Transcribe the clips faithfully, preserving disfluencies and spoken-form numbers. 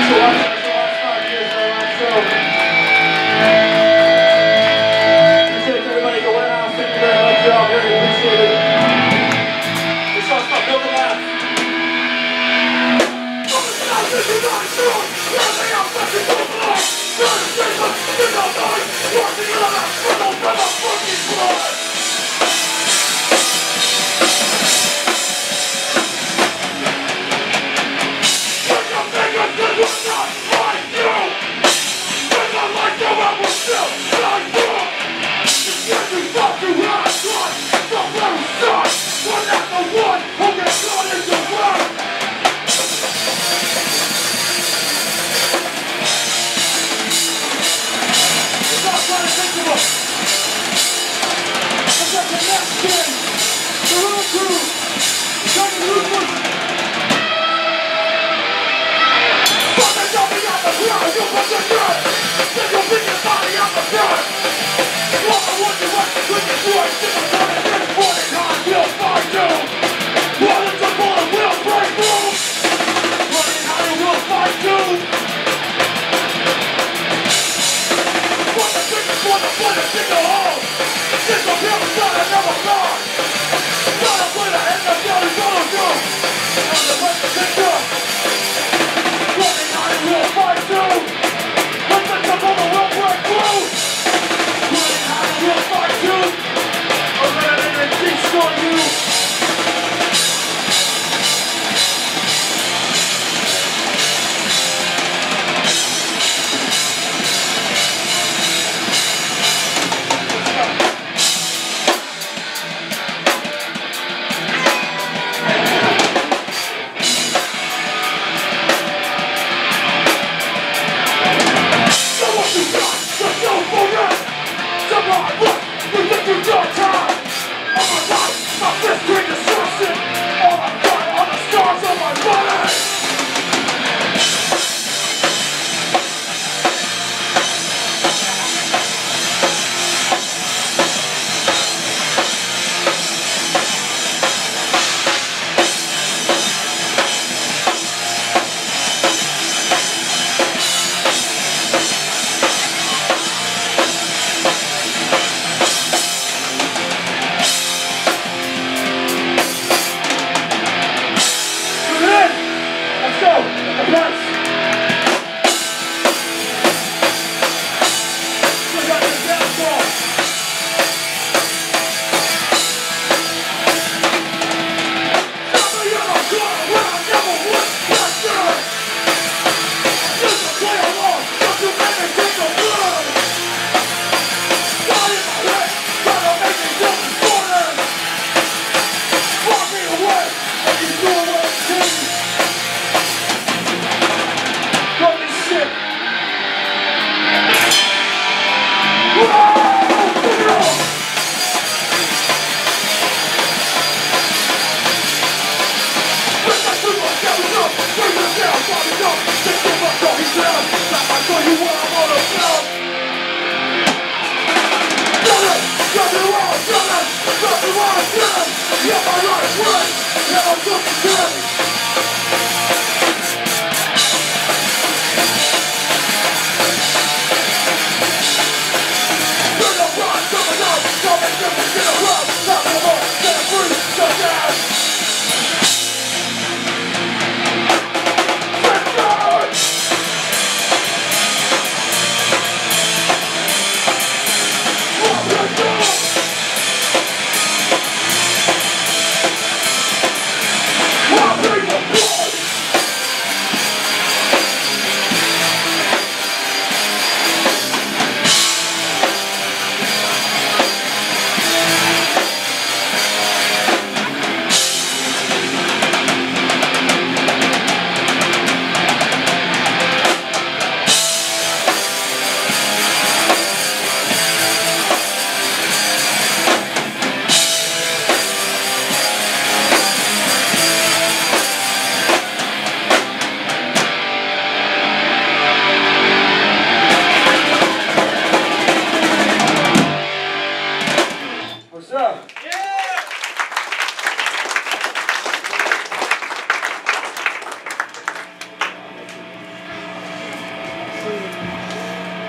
What?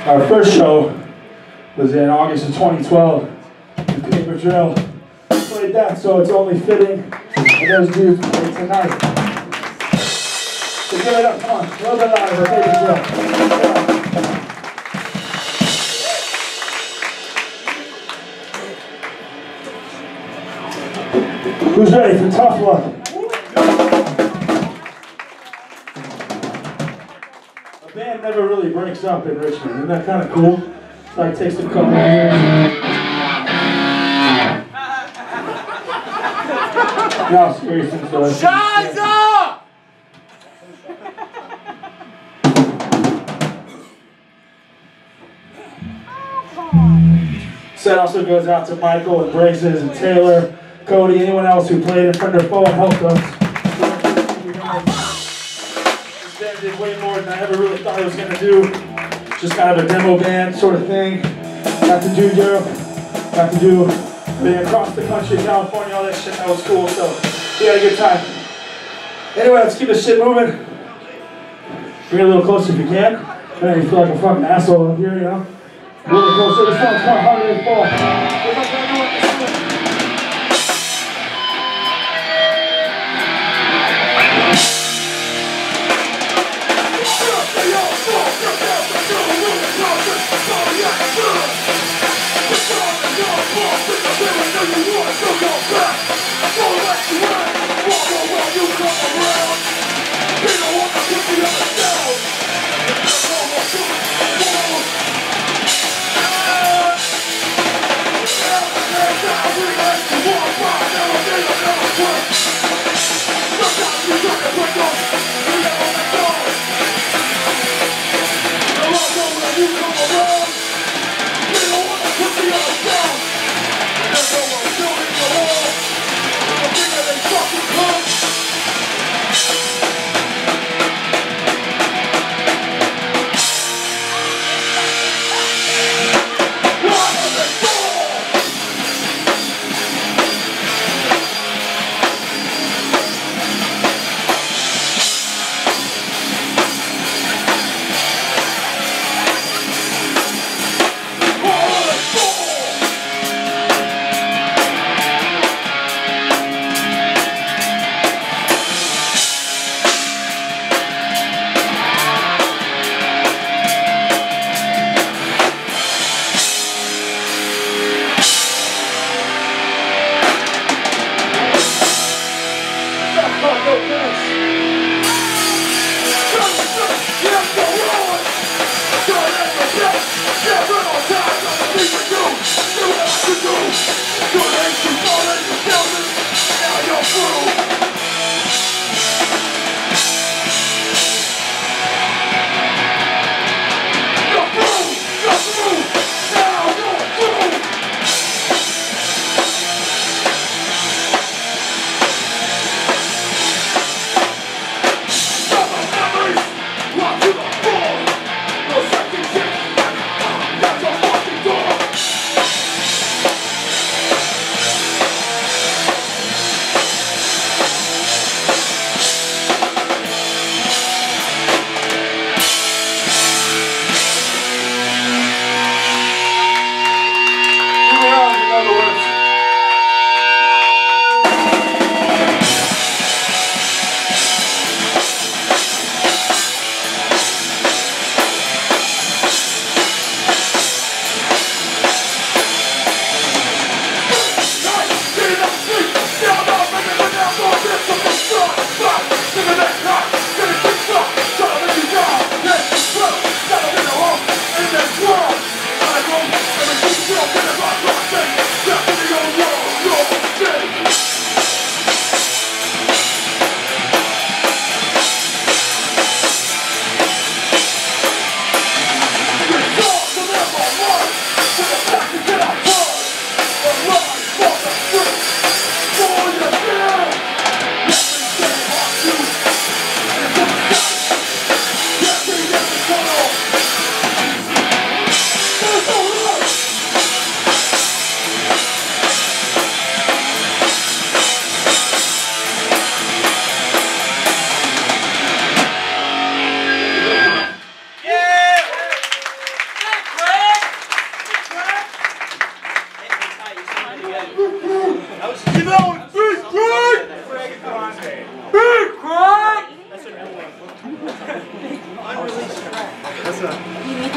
Our first show was in August of twenty twelve. The Paper Drill played that, so it's only fitting that those dudes play tonight. So give it up, come on, a little bit louder for Paper Drill. Who's ready for Tough Luck? A band never really breaks up in Richmond. Isn't that kind of cool? It's like it takes a couple of years. No, seriously. So Shut up! Set also goes out to Michael and Braces and Taylor, Cody, anyone else who played in front of their phone and helped us. This band did way more than I ever really thought it was going to do. Just kind of a demo band sort of thing. Got to do Europe, got to do being across the country, California, all that shit. That was cool, so we had a good time. Anyway, let's keep this shit moving. Bring it a little closer if you can. Man, you feel like a fucking asshole up here, you know? A little closer. This song's called Harder Than Fall.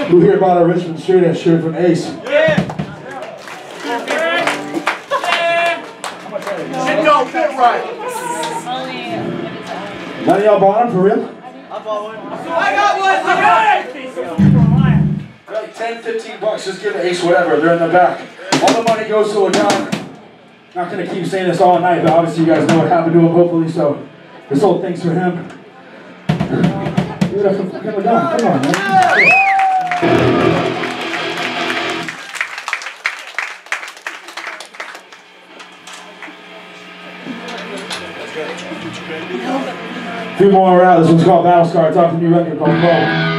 Who here bought a Richmond straight edge shirt from Ace? Yeah! Shit don't fit right. None of y'all bought them for real? I bought one. I got one! I got it! They're like ten, fifteen bucks, just give Ace whatever, they're in the back. All the money goes to a gun. Not gonna keep saying this all night, but obviously you guys know what happened to him, hopefully, so this whole thing's for him. Give it up for fucking Ladon, come on, man. A few more around. This one's called Battle Scar. It's off the new record called Bo.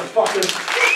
motherfuckers.